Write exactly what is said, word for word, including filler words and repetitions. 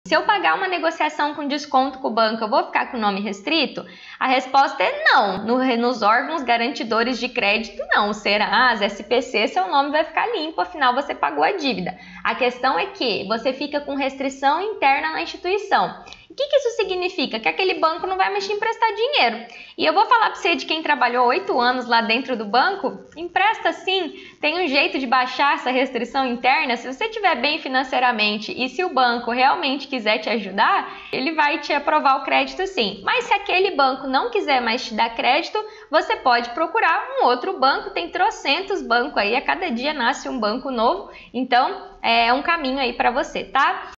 Se eu pagar uma negociação com desconto com o banco, eu vou ficar com o nome restrito? A resposta é não. No, nos órgãos garantidores de crédito, não. O Serasa, S P C, seu nome vai ficar limpo, afinal você pagou a dívida. A questão é que você fica com restrição interna na instituição. O que, que isso significa? Que aquele banco não vai mais te emprestar dinheiro. E eu vou falar para você de quem trabalhou oito anos lá dentro do banco, empresta sim, tem um jeito de baixar essa restrição interna. Se você estiver bem financeiramente e se o banco realmente quiser te ajudar, ele vai te aprovar o crédito sim. Mas se aquele banco não quiser mais te dar crédito, você pode procurar um outro banco, tem trocentos bancos aí, a cada dia nasce um banco novo, então é um caminho aí para você, tá?